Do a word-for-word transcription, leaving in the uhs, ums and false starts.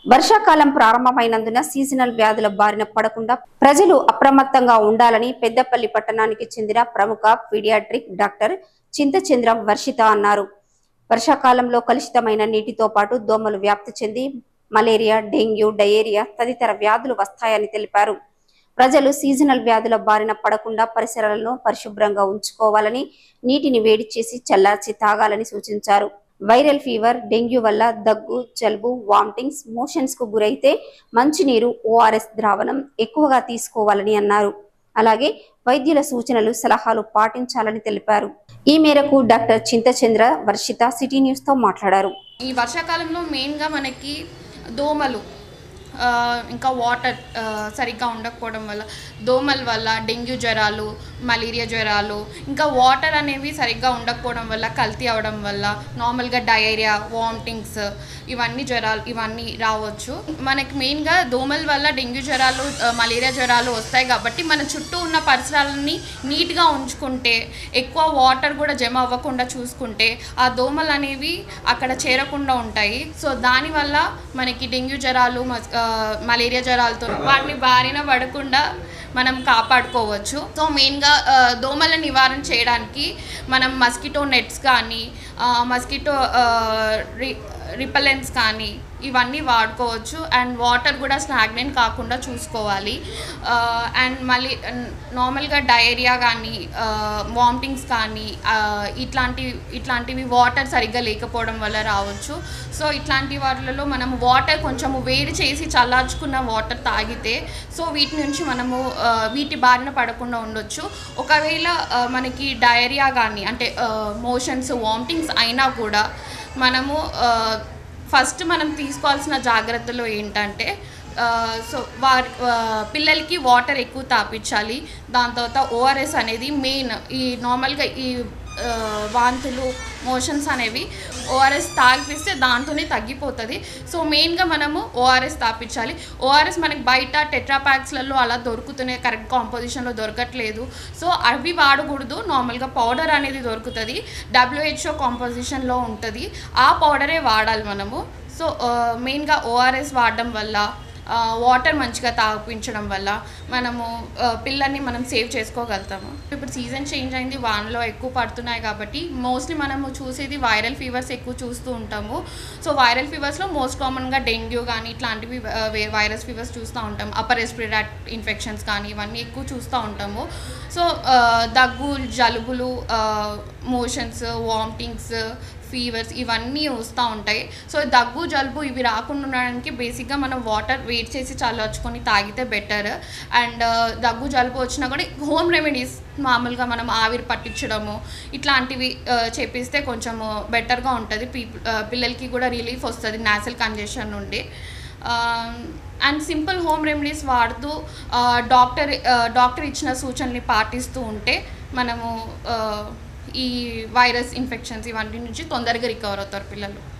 వర్షాకాలం ప్రారంభమైనందున సీజనల్ వ్యాధుల బారిన పడకుండా ప్రజలు అప్రమత్తంగా ఉండాలని పెద్దపల్లి పట్టణానికి చెందిన ప్రముఖ పీడియాట్రిక్ డాక్టర్ చింతచంద్రం వర్షిత అన్నారు. వర్షాకాలంలో కలుషితమైన నీటితో పాటు దోమలు వ్యాప్తి చెంది మలేరియా, డెంగ్యూ, డయేరియా తదితర వ్యాధులు వస్తాయని తెలిపారు. ప్రజలు సీజనల్ వ్యాధుల బారిన పడకుండా పరిసరాలను పరిశుభ్రంగా ఉంచుకోవాలని, నీటిని వేడి చేసి చల్లార్చి తాగాలని సూచించారు. వైరల్ ఫీవర్, డెంగ్యూ వల్ల దగ్గు, జలుబు, వామిటింగ్స్, మోషన్స్ కు గురైతే మంచినీరు, ఓఆర్ఎస్ ద్రావణం ఎక్కువగా తీసుకోవాలని అన్నారు. అలాగే వైద్యుల సూచనలు, సలహాలు పాటించాలని తెలిపారు. ఈ మేరకు doctor Chinthachandra Varshitha city news తో మాట్లాడారు. ఈ వర్షాకాలంలో మెయిన్ గా మనకి దోమలు ఇంకా వాటర్ సరిగ్గా ఉండకపోవడం వల్ల దోమల వల్ల డెంగ్యూ జ్వరాలు, మలేరియా జ్వరాలు, ఇంకా వాటర్ అనేవి సరిగ్గా ఉండకపోవడం వల్ల కల్తీ అవడం వల్ల నార్మల్గా డయేరియా, వామిటింగ్స్ ఇవన్నీ జ్వరాలు ఇవన్నీ రావచ్చు. మనకి మెయిన్గా దోమల వల్ల డెంగ్యూ జ్వరాలు, మలేరియా జ్వరాలు వస్తాయి కాబట్టి మన చుట్టూ ఉన్న పరిసరాలని నీట్గా ఉంచుకుంటే, ఎక్కువ వాటర్ కూడా జమ అవ్వకుండా చూసుకుంటే ఆ దోమలు అనేవి అక్కడ చేరకుండా ఉంటాయి. సో దానివల్ల మనకి డెంగ్యూ జ్వరాలు, మలేరియా జ్వరాలతో వాటిని బారిన పడకుండా మనం కాపాడుకోవచ్చు. సో మెయిన్గా దోమల నివారణ చేయడానికి మనం మస్కిటో నెట్స్ కానీ, మస్కిటో రిపెలెంట్స్ కానీ ఇవన్నీ వాడుకోవచ్చు. అండ్ వాటర్ కూడా స్టాగ్నెంట్ కాకుండా చూసుకోవాలి. అండ్ మళ్ళీ నార్మల్గా డయేరియా కానీ, వామిటింగ్స్ కానీ ఇట్లాంటి ఇట్లాంటివి వాటర్ సరిగ్గా లేకపోవడం వల్ల రావచ్చు. సో ఇట్లాంటి వాటిలలో మనము వాటర్ కొంచెము వేడి చేసి చల్లార్చుకున్న వాటర్ తాగితే సో వీటి నుంచి మనము వీటి బారిన పడకుండా ఉండొచ్చు. ఒకవేళ మనకి డయేరియా కానీ అంటే మోషన్స్, వామిటింగ్స్ అయినా కూడా మనము ఫస్ట్ మనం తీసుకోవాల్సిన జాగ్రత్తలు ఏంటంటే సో వారి పిల్లలకి వాటర్ ఎక్కువ తాపించాలి. దాని తర్వాత ఓఆర్ఎస్ అనేది మెయిన్. ఈ నార్మల్గా ఈ వాంతులు, మోషన్స్ అనేవి ఓఆర్ఎస్ తాగిపిస్తే దాంతోనే తగ్గిపోతుంది. సో మెయిన్గా మనము ఓఆర్ఎస్ తాపించాలి. ఓఆర్ఎస్ మనకి బయట టెట్రా ప్యాక్స్లలో అలా దొరుకుతున్నాయి, కరెక్ట్ కాంపోజిషన్లో దొరకట్లేదు. సో అవి వాడకూడదు. నార్మల్గా పౌడర్ అనేది దొరుకుతుంది, డబ్ల్యూహెచ్ఓ కాంపోజిషన్లో ఉంటుంది. ఆ పౌడరే వాడాలి మనము. సో మెయిన్గా ఓఆర్ఎస్ వాడడం వల్ల, వాటర్ మంచిగా తాపించడం వల్ల మనము పిల్లల్ని మనం సేవ్ చేసుకోగలుగుతాము. ఇప్పుడు సీజన్ చేంజ్ అయింది, వానలో ఎక్కువ పడుతున్నాయి కాబట్టి మోస్ట్లీ మనము చూసేది వైరల్ ఫీవర్స్ ఎక్కువ చూస్తూ ఉంటాము. సో వైరల్ ఫీవర్స్లో మోస్ట్ కామన్గా డెంగ్యూ కానీ ఇట్లాంటివి వైరస్ ఫీవర్స్ చూస్తూ ఉంటాము. అప్పర్ రెస్పిరేటరీ ఇన్ఫెక్షన్స్ కానీ ఇవన్నీ ఎక్కువ చూస్తూ ఉంటాము. సో దగ్గు, జలుబులు, మోషన్స్, వామిటింగ్స్, ఫీవర్స్ ఇవన్నీ వస్తూ ఉంటాయి. సో దగ్గు, జలుబు ఇవి రాకుండా ఉండడానికి బేసిక్గా మనం వాటర్ వేడి చేసి చల్లార్చుకొని తాగితే బెటర్. అండ్ దగ్గు, జలుబు వచ్చినా కూడా హోమ్ రెమెడీస్ మామూలుగా మనం ఆవిరి పట్టించడము ఇట్లాంటివి చేపిస్తే కొంచెము బెటర్గా ఉంటుంది. పీపుల్ పిల్లలకి కూడా రిలీఫ్ వస్తుంది నాసల్ కంజెషన్ నుండి. అండ్ సింపుల్ హోమ్ రెమెడీస్ వాడుతూ డాక్టర్ డాక్టర్ ఇచ్చిన సూచనల్ని పాటిస్తూ ఉంటే మనము ఈ వైరస్ ఇన్ఫెక్షన్స్ ఇవన్నీ నుంచి తొందరగా రికవర్ అవుతారు పిల్లలు.